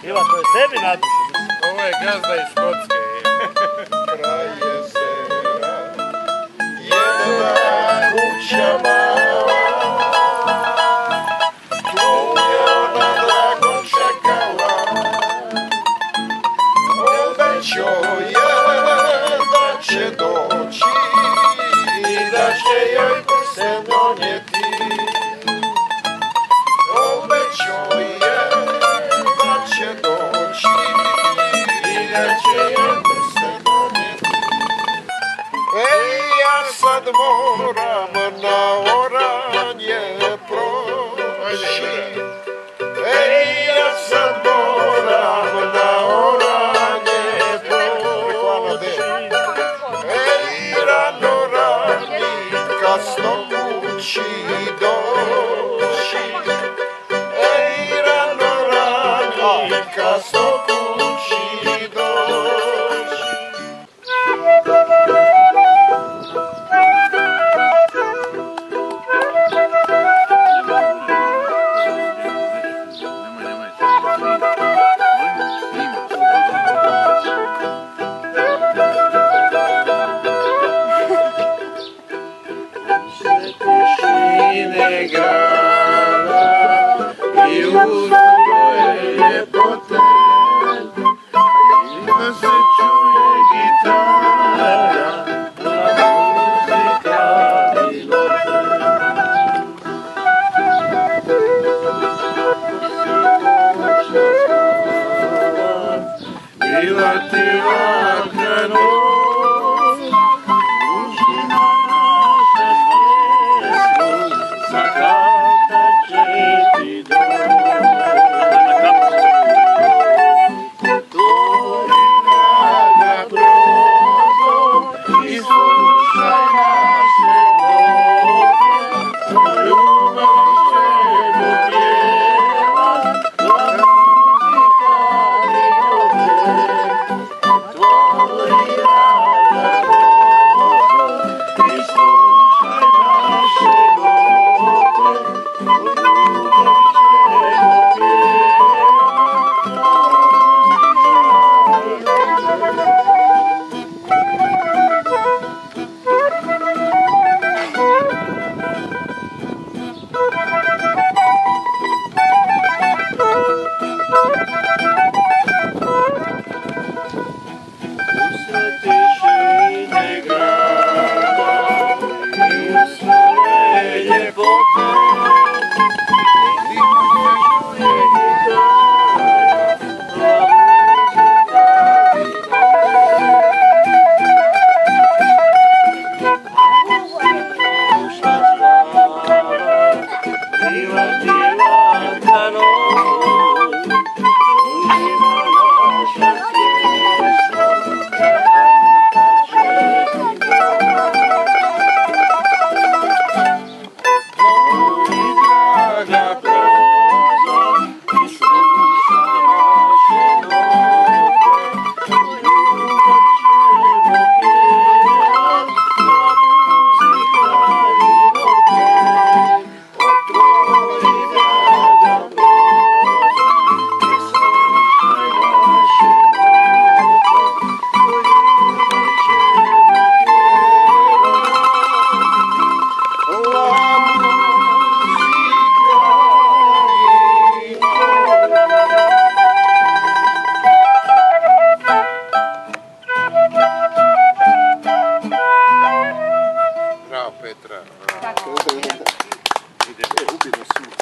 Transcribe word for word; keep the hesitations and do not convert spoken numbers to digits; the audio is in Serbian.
Bila, to je tebi na dušu. Ovo je gazda iz Škotske. Kraj jezera, jedna kuća mala, tu je ona drago čekala. Obećao je da će doći i da će joj prsten donijeti. Obećao je da će doći i da će joj prsten donijeti. Ej, ja sad moram na oranje proći. Ej, ja sad moram na oranje proći. Ej, rano rani, kasno kući doći. Ej, rano rani, kasno kući doći. Tišine grada i uzore ljepote i da se čuje gitara, muzika i note. Bila ti